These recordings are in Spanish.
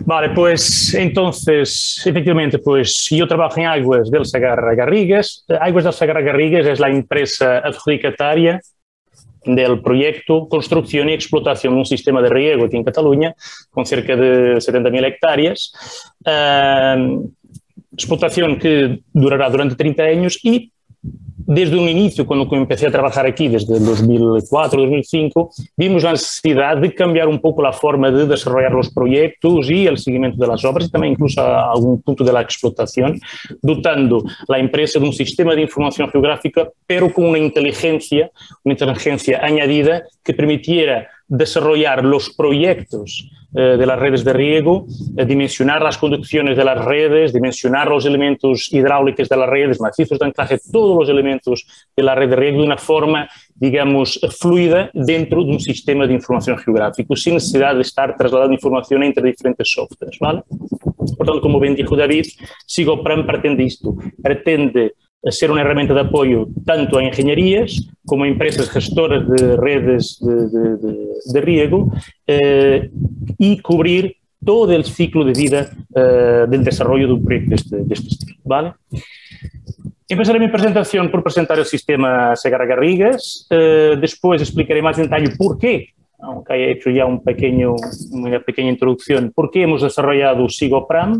Vale, pues entonces, efectivamente, pues yo trabajo en Aguas del Segarra-Garrigues. Aguas del Segarra-Garrigues es la empresa adjudicataria del proyecto construcción y explotación de un sistema de riego aquí en Cataluña con cerca de 70.000 hectáreas. Explotación que durará durante 30 años y desde un inicio, cuando empecé a trabajar aquí, desde el 2004, 2005, vimos la necesidad de cambiar un poco la forma de desarrollar los proyectos y el seguimiento de las obras y también incluso a algún punto de la explotación, dotando la empresa de un sistema de información geográfica, pero con una inteligencia añadida que permitiera desarrollar los proyectos de las redes de riego, dimensionar las conducciones de las redes, dimensionar los elementos hidráulicos de las redes, macizos de anclaje, todos los elementos de la red de riego de una forma, digamos, fluida dentro de un sistema de información geográfico, sin necesidad de estar trasladando información entre diferentes softwares, ¿vale? Por tanto, como bien dijo David, SIGOPRAM pretende esto, pretende ser una herramienta de apoyo tanto a ingenierías como a empresas gestoras de redes de riego y cubrir todo el ciclo de vida del desarrollo de un proyecto de este estilo, ¿vale? Empezaré mi presentación por presentar el sistema Segarra-Garrigues, después explicaré más en detalle por qué, aunque haya hecho ya una pequeña introducción, por qué hemos desarrollado SIGOPRAM.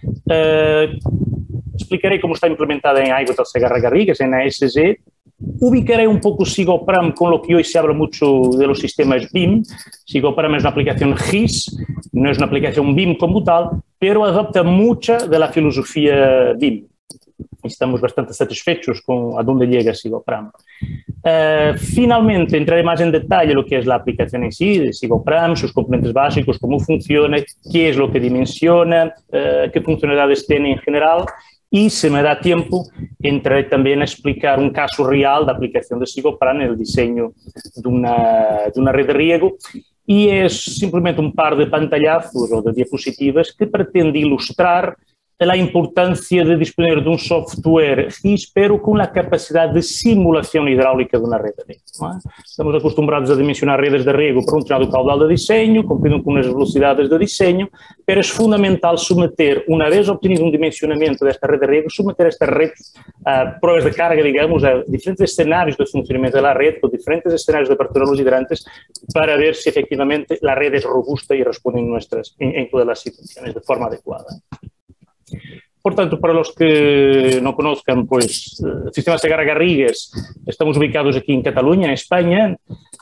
Explicaré cómo está implementada en Aguas del Segarra-Garrigues, en ASG. Ubicaré un poco SIGOPRAM con lo que hoy se habla mucho de los sistemas BIM. SIGOPRAM es una aplicación GIS, no es una aplicación BIM como tal, pero adopta mucha de la filosofía BIM. Estamos bastante satisfechos con a dónde llega SIGOPRAM. Finalmente, entraré más en detalle lo que es la aplicación en sí, de SIGOPRAM, sus componentes básicos, cómo funciona, qué es lo que dimensiona, qué funcionalidades tiene en general. Y, si me da tiempo, entraré también a explicar un caso real de aplicación de SIGOPRAM en el diseño de una red de riego. Y es simplemente un par de pantallazos o de diapositivas que pretende ilustrar la importancia de disponer de un software GIS, pero con la capacidad de simulación hidráulica de una red de riego, ¿no? Estamos acostumbrados a dimensionar redes de riego por un determinado caudal de diseño, cumpliendo con unas velocidades de diseño, pero es fundamental someter, una vez obtenido un dimensionamiento de esta red de riego, someter esta red a pruebas de carga, digamos, a diferentes escenarios de funcionamiento de la red, con diferentes escenarios de apertura de los hidrantes, para ver si efectivamente la red es robusta y responde en todas las situaciones de forma adecuada. Por tanto, para los que no conozcan, pues el sistema Segarra-Garrigues, estamos ubicados aquí en Cataluña, en España.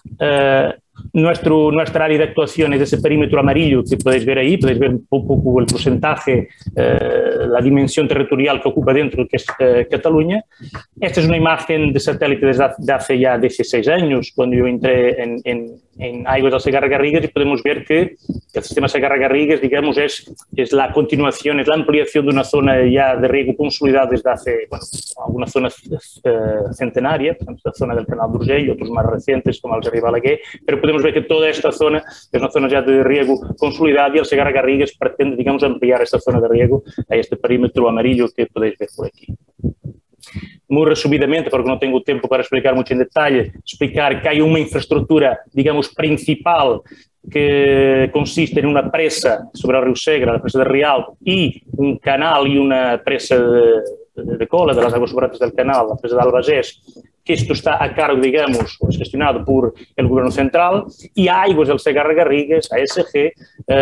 Nuestra área de actuación es ese perímetro amarillo que podéis ver ahí, podéis ver un poco el porcentaje, la dimensión territorial que ocupa dentro, que es Cataluña. Esta es una imagen de satélite desde hace ya 16 años, cuando yo entré en Aguas del Segarra-Garrigues, y podemos ver que el sistema Segarra-Garrigues, digamos, es la continuación, es la ampliación de una zona ya de riego consolidada desde hace, bueno, alguna zona centenaria, por ejemplo, la zona del Canal d'Urgell y otros más recientes como el Gerri Balaguer, pero podemos ver que toda esta zona es una zona ya de riego consolidada y el Segarra-Garrigues pretende, digamos, ampliar esta zona de riego a este perímetro amarillo que podéis ver por aquí. Muy resumidamente, porque no tengo tiempo para explicar mucho en detalle, explicar que hay una infraestructura, digamos, principal que consiste en una presa sobre el río Segre, la presa de Rialb, y un canal y una presa de cola de las aguas sobrantes del canal, la presa de Albagés, que esto está a cargo, digamos, o es gestionado por el gobierno central, y Aguas del Segarra-Garrigues, ASG,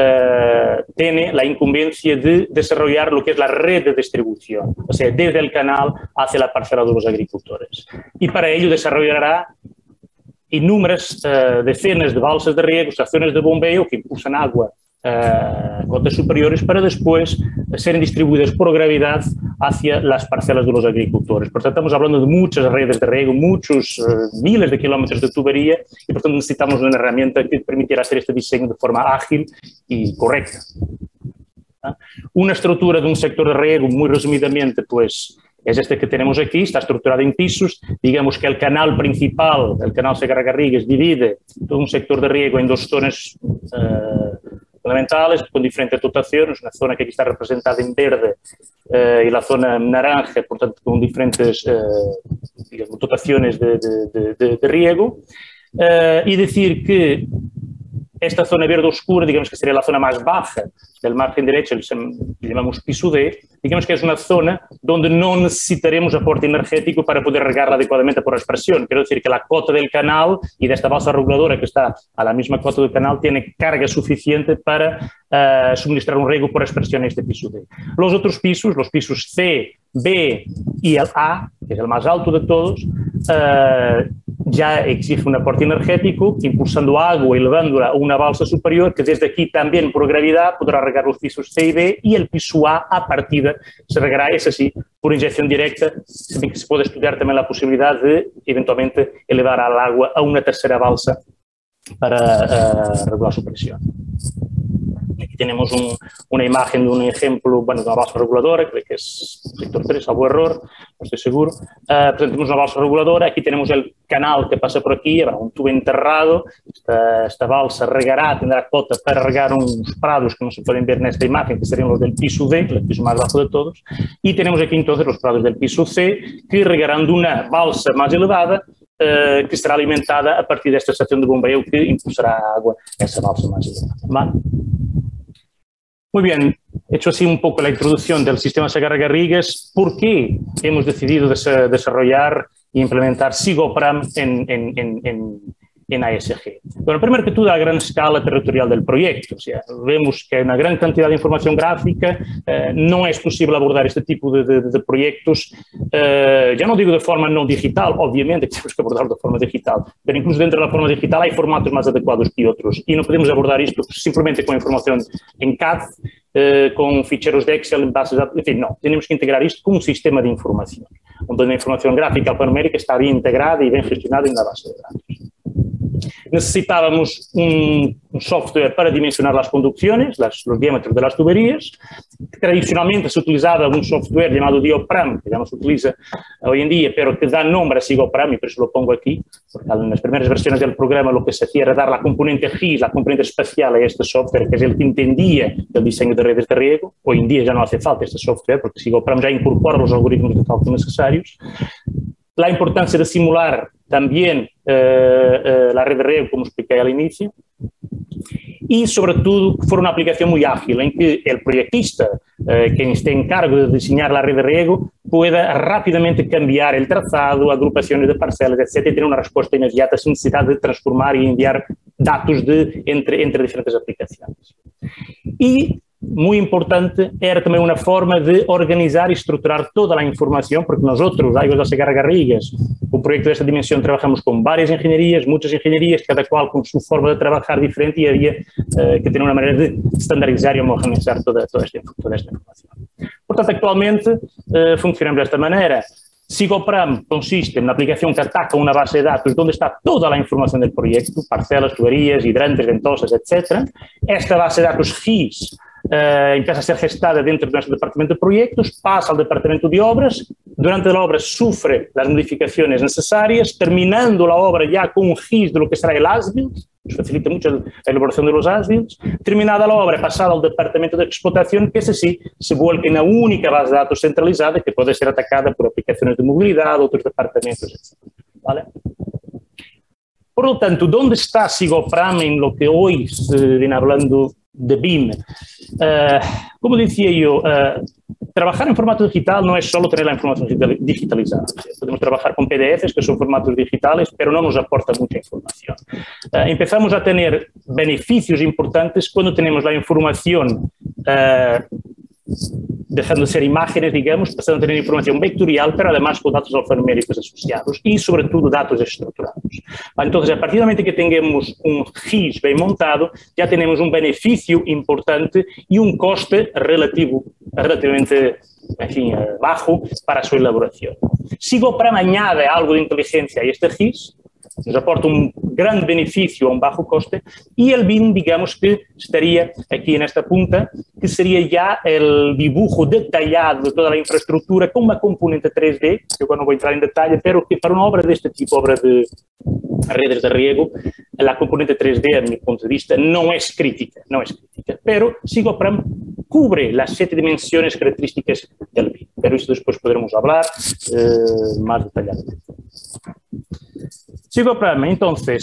tiene la incumbencia de desarrollar lo que es la red de distribución, o sea, desde el canal hacia la parcela de los agricultores. Y para ello desarrollará inúmeras decenas de balsas de riego, estaciones de bombeo que impulsan agua a cotas superiores para después serem distribuidas por gravedad hacia las parcelas de los agricultores. Por tanto, estamos hablando de muchas redes de riego, muchos miles de kilómetros de tubería y, por tanto, necesitamos una herramienta que permitiera hacer este diseño de forma ágil y correcta. Una estructura de un sector de riego, muy resumidamente, pues, es este que tenemos aquí, está estructurado en pisos. Digamos que el canal principal, el canal Segarra-Garrigues, divide todo un sector de riego en dos zonas fundamentales, con diferentes dotaciones, una zona que aquí está representada en verde y la zona naranja, por tanto, con diferentes dotaciones de riego. Y decir que esta zona verde oscura, digamos que sería la zona más baja del margen derecho, le llamamos piso D, digamos que es una zona donde no necesitaremos aporte energético para poder regarla adecuadamente por aspersión. Quiero decir que la cota del canal y de esta balsa reguladora que está a la misma cota del canal tiene carga suficiente para suministrar un riego por aspersión a este piso D. Los otros pisos, los pisos C, B y el A, que es el más alto de todos, ya exige un aporte energético, impulsando agua y elevándola a una balsa superior que desde aquí también por gravedad podrá regar los pisos C y B, y el piso A partida se regará, ese sí, por inyección directa, se ve que se puede estudiar también la posibilidad de eventualmente elevar al agua a una tercera balsa para regular su presión. Aquí tenemos una imagen de un ejemplo, bueno, de una balsa reguladora, creo que es sector 3, salvo error, no estoy seguro. Tenemos una balsa reguladora, aquí tenemos el canal que pasa por aquí, habrá un tubo enterrado, esta balsa regará, tendrá cota para regar unos prados que no se pueden ver en esta imagen, que serían los del piso D, el piso más bajo de todos, y tenemos aquí entonces los prados del piso C, que regarán de una balsa más elevada, que será alimentada a partir de esta estación de bombeo que impulsará agua a esa balsa más elevada. ¿Vale? Muy bien, hecho así un poco la introducción del sistema Segarra-Garrigues, ¿por qué hemos decidido desarrollar e implementar SIGOPRAM en ASG? Bueno, primero que todo, la gran escala territorial del proyecto. O sea, vemos que hay una gran cantidad de información gráfica, no es posible abordar este tipo de proyectos, ya no digo de forma no digital, obviamente que tenemos que abordarlo de forma digital, pero incluso dentro de la forma digital hay formatos más adecuados que otros, y no podemos abordar esto simplemente con información en CAD, con ficheros de Excel, en bases de datos, en fin, no, tenemos que integrar isto con un sistema de información, onde a información gráfica alfanumérica está bien integrada y bien gestionada en la base de datos. Necesitábamos un software para dimensionar las conducciones, los diámetros de las tuberías. Tradicionalmente se utilizaba un software llamado Diopram, que ya no se utiliza hoy en día, pero que da nombre a SIGOPRAM, y por eso lo pongo aquí, porque en las primeras versiones del programa lo que se hacía era dar la componente GIS, la componente espacial a este software, que es el que entendía el diseño de redes de riego. Hoy en día ya no hace falta este software, porque SIGOPRAM ya incorpora los algoritmos de cálculo necesarios. La importancia de simular también la red de riego, como expliqué al inicio, y sobre todo fue una aplicación muy ágil en que el proyectista, quien esté en cargo de diseñar la red de riego, pueda rápidamente cambiar el trazado, agrupaciones de parcelas, etc., y tener una respuesta inmediata sin necesidad de transformar y enviar datos entre diferentes aplicaciones. Y muy importante, era también una forma de organizar y estructurar toda la información, porque nosotros, Aguas da Segarra-Garrigues, un proyecto de esta dimensión, trabajamos con varias ingenierías, muchas ingenierías, cada cual con su forma de trabajar diferente, y había que tener una manera de estandarizar y homogeneizar toda esta información. Por tanto, actualmente funcionamos de esta manera. SIGOPRAM consiste en una aplicación que ataca una base de datos donde está toda la información del proyecto, parcelas, tuberías, hidrantes, ventosas, etc. Esta base de datos GIS empieza a ser gestada dentro de nuestro departamento de proyectos, pasa al departamento de obras, durante la obra sufre las modificaciones necesarias, terminando la obra ya con un GIS de lo que será el as-built, nos facilita mucho la elaboración de los as-builts. Terminada la obra, pasada al departamento de explotación, que ese sí se vuelve en una única base de datos centralizada que puede ser atacada por aplicaciones de movilidad, otros departamentos, etc. ¿Vale? Por lo tanto, ¿dónde está SIGOPRAM en lo que hoy se viene hablando de BIM? Como decía yo, trabajar en formato digital no es solo tener la información digitalizada. Podemos trabajar con PDFs, que son formatos digitales, pero no nos aporta mucha información. Empezamos a tener beneficios importantes cuando tenemos la información dejando de ser imágenes, digamos, pasando a tener información vectorial, pero además con datos alfanuméricos asociados y, sobre todo, datos estructurados. Entonces, a partir del momento que tengamos un GIS bien montado, ya tenemos un beneficio importante y un coste relativamente, en fin, bajo para su elaboración. SIGOPRAM añade algo de inteligencia a este GIS, nos aporta un gran beneficio a un bajo coste, y el BIM, digamos que estaría aquí en esta punta, que sería ya el dibujo detallado de toda la infraestructura con una componente 3D, que yo no voy a entrar en detalle, pero que para una obra de este tipo, obra de redes de riego, la componente 3D, a mi punto de vista, no es crítica, pero SIGOPRAM cubre las 7 dimensiones características del BIM, pero eso después podremos hablar más detalladamente. SIGOPRAM, entonces,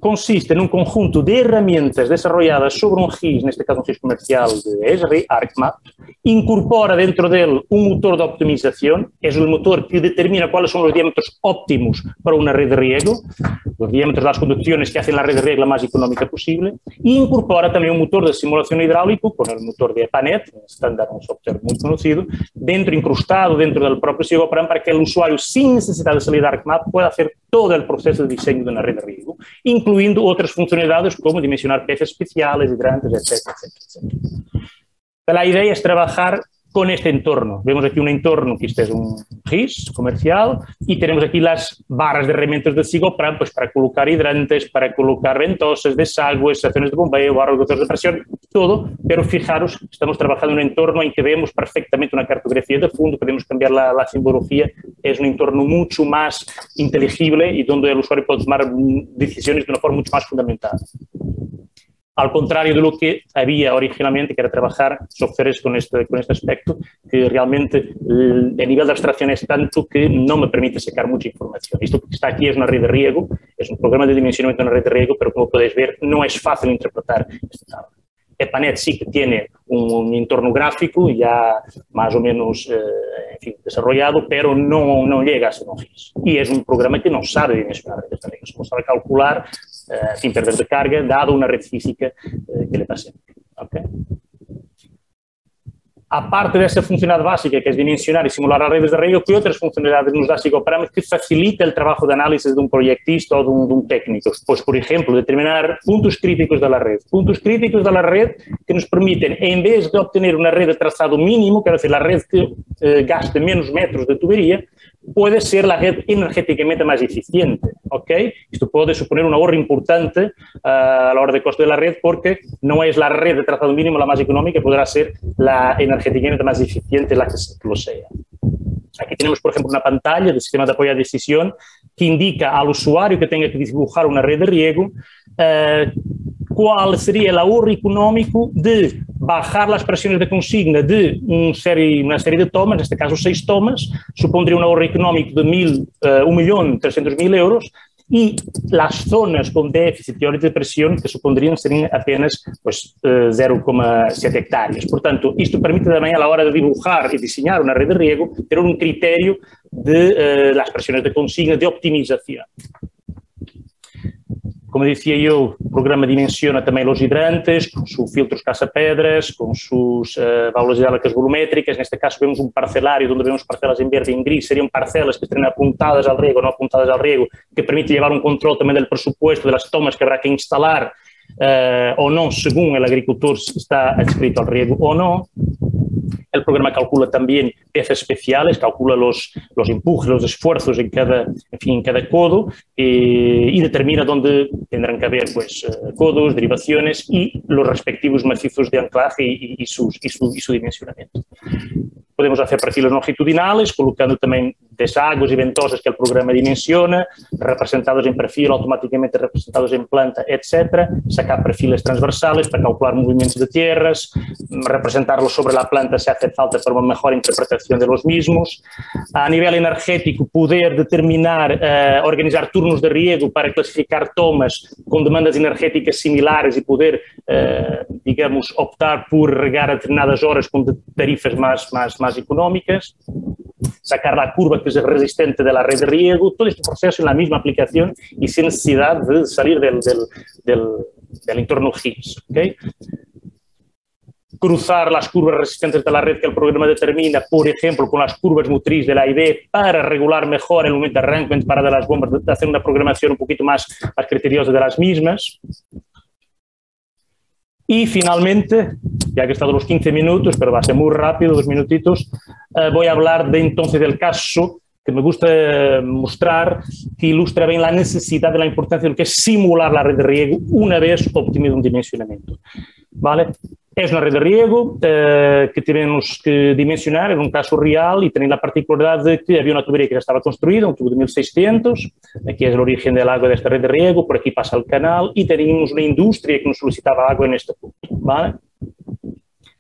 consiste num conjunto de herramientas desarrolladas sobre um RIS, neste caso um RIS comercial de Esri, ArcMap, incorpora dentro dele um motor de optimização, é o motor que determina quais são os diâmetros óptimos para uma rede de riego, os diâmetros das conducciones que hacen la red de riego la más económica posible, e incorpora também um motor de simulação hidráulico, com o motor de EPANET, um estándar, um software muito conhecido, incrustado dentro del propio Sigoparam, para que o usuário, sem necessidade de salir da ArcMap, pueda fazer todo o processo de diseño de uma rede de riego, incluindo outras funcionalidades como dimensionar peces especiales, hidrantes, etc. A ideia é trabalhar con este entorno. Vemos aquí un entorno que este es un RIS comercial y tenemos aquí las barras de herramientas de Sigoparam pues para colocar hidrantes, para colocar ventosas, desagües, estaciones de bombeo, barros de presión, todo, pero fijaros, estamos trabajando en un entorno en que vemos perfectamente una cartografía de fondo, podemos cambiar la simbología, es un entorno mucho más inteligible y donde el usuario puede tomar decisiones de una forma mucho más fundamental. Al contrario de lo que había originalmente, que era trabajar softwares con este aspecto, que realmente el nivel de abstracción es tanto que no me permite sacar mucha información. Esto que está aquí es una red de riego, es un programa de dimensionamiento de una red de riego, pero como podéis ver, no es fácil interpretar esta tabla. EPANET sí que tiene un entorno gráfico ya más o menos desarrollado, pero no llega a ser un RIS. Y es un programa que no sabe dimensionar redes de riego, solo sabe calcular sin perder de carga, dado una red física que le pase. ¿Okay? Aparte dessa funcionalidade básica, que é dimensionar e simular as redes de riego, que outras funcionalidades nos dá Sigoparam que facilita o trabalho de análise de um proyectista ou de um técnico? Pois, por exemplo, determinar pontos críticos da rede. Pontos críticos da rede que nos permitem, em vez de obter uma rede de traçado mínimo, quer dizer, a rede que gaste menos metros de tuberia, puede ser la red energéticamente más eficiente, ¿ok? Esto puede suponer un ahorro importante a la hora de costo de la red porque no es la red de trazado mínimo la más económica, podrá ser la energéticamente más eficiente la que lo sea. Aquí tenemos, por ejemplo, una pantalla del sistema de apoyo a decisión que indica al usuario que tenga que dibujar una red de riego cuál sería el ahorro económico de bajar las presiones de consigna de una serie de tomas, en este caso 6 tomas, supondría un ahorro económico de 1.300.000 euros, y las zonas con déficit teórico de presión que supondrían serían apenas pues, 0,7 hectáreas. Por tanto, esto permite también a la hora de dibujar y diseñar una red de riego tener un criterio de las presiones de consigna de optimización. Como decía yo, el programa dimensiona también los hidrantes, con sus filtros cazapedras, con sus válvulas hidráulicas volumétricas. En este caso vemos un parcelario donde vemos parcelas en verde y en gris. Serían parcelas que estén apuntadas al riego, no apuntadas al riego, que permite llevar un control también del presupuesto, de las tomas que habrá que instalar o no, según el agricultor si está adscrito al riego o no. El programa calcula también piezas especiales, calcula los empujes, los esfuerzos en cada codo y determina dónde tendrán que haber pues, codos, derivaciones y los respectivos macizos de anclaje y su dimensionamiento. Podemos hacer perfiles longitudinales, colocando también desagües y ventosas que el programa dimensiona, representados en perfil, automáticamente representados en planta, etc. Sacar perfiles transversales para calcular movimientos de tierras, representarlos sobre la planta si hace falta para una mejor interpretación de los mismos. A nivel energético, poder determinar, organizar turnos de riego para clasificar tomas con demandas energéticas similares y poder, digamos, optar por regar a determinadas horas con tarifas más económicas. Sacar la curva que es resistente de la red de riego, todo este proceso en la misma aplicación y sin necesidad de salir del entorno RIS. ¿Okay? Cruzar las curvas resistentes de la red que el programa determina, por ejemplo, con las curvas motrices de la ID para regular mejor el momento de arranque para de las bombas, de hacer una programación un poquito más criteriosa de las mismas. Y finalmente, ya que he estado los 15 minutos, pero va a ser muy rápido, 2 minutitos, voy a hablar entonces del caso que me gusta mostrar, que ilustra bien la necesidad de la importancia de lo que es simular la red de riego una vez obtenido un dimensionamiento. ¿Vale? Es una red de riego que tenemos que dimensionar en un caso real y tener la particularidad de que había una tubería que ya estaba construida, un tubo de 1600, aquí es el origen del agua de esta red de riego, por aquí pasa el canal y teníamos una industria que nos solicitaba agua en este punto. ¿Vale?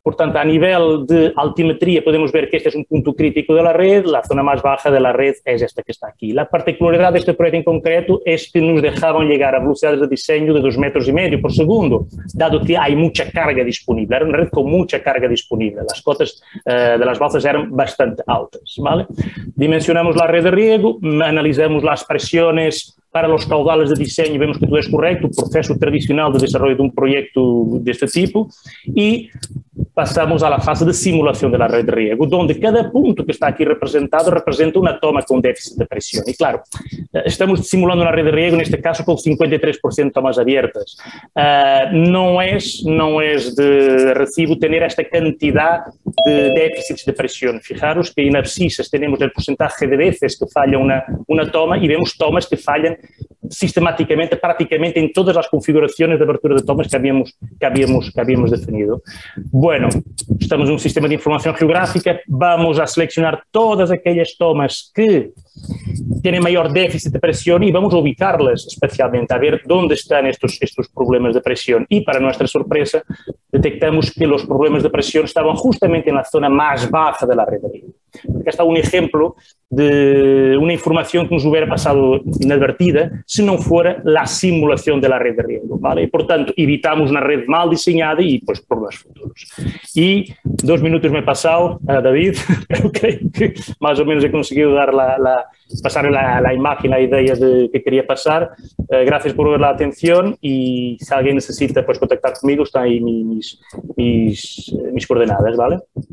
Por tanto, a nivel de altimetría podemos ver que este es un punto crítico de la red, la zona más baja de la red es esta que está aquí. La particularidad de este proyecto en concreto es que nos dejaban llegar a velocidades de diseño de 2,5 metros por segundo, dado que hay mucha carga disponible. Era una red con mucha carga disponible. Las cotas de las balsas eran bastante altas, ¿vale? Dimensionamos la red de riego, analizamos las presiones para los caudales de diseño, vemos que todo es correcto, un proceso tradicional de desarrollo de un proyecto de este tipo, y pasamos a la fase de simulación de la red de riego, donde cada punto que está aquí representado representa una toma con déficit de presión. Y claro, estamos simulando una red de riego, en este caso con 53% de tomas abiertas. No es de recibo tener esta cantidad de déficits de presión. Fijaros que en abscisas tenemos el porcentaje de veces que falla una toma y vemos tomas que fallan sistemáticamente, prácticamente en todas las configuraciones de abertura de tomas que habíamos definido. Bueno, estamos en un sistema de información geográfica, vamos a seleccionar todas aquellas tomas que tienen mayor déficit de presión y vamos a ubicarlas especialmente, a ver dónde están estos problemas de presión. Y para nuestra sorpresa, detectamos que los problemas de presión estaban justamente en la zona más baja de la red de riego. Aquí está un ejemplo de una información que nos hubiera pasado inadvertida si no fuera la simulación de la red de riego, ¿vale? Y, por tanto, evitamos una red mal diseñada y pues problemas futuros. Y 2 minutos me he pasado, David, pero creo que más o menos he conseguido dar pasar la imagen, la idea de que quería pasar. Gracias por ver la atención y si alguien necesita pues contactar conmigo, están ahí mis coordenadas, ¿vale?